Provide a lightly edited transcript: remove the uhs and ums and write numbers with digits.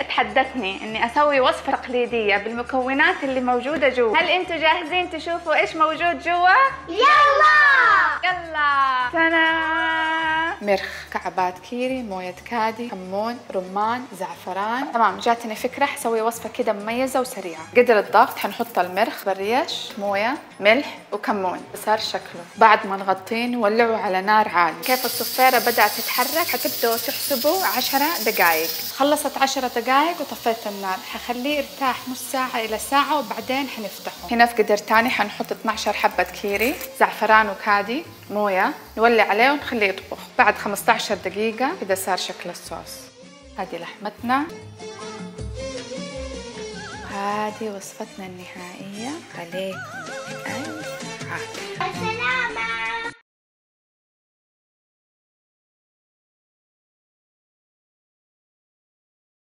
تحدتني اني اسوي وصفة تقليدية بالمكونات اللي موجودة جوا. هل انتم جاهزين تشوفوا ايش موجود جوا؟ يلا تانا. مرخ، مكعبات كيري، موية كادي، كمون، رمان، زعفران. تمام، جاتني فكرة حسوي وصفة كده مميزة وسريعة. قدر الضغط حنحط المرخ بالريش، موية، ملح وكمون. صار شكله. بعد ما نغطيه نولعه على نار عالية. كيف الصفارة بدأت تتحرك حتبدأوا تحسبوا 10 دقائق. خلصت 10 دقائق وطفيت النار. حخليه يرتاح نص ساعة إلى ساعة وبعدين حنفتحه. هنا في قدر تاني حنحط 12 حبة كيري، زعفران وكادي، موية، نولع عليه ونخليه يطبخ. بعد 15 دقيقة كده صار شكل الصوص. هذه لحمتنا، هذه وصفتنا النهائية. عليكم ألف عافية.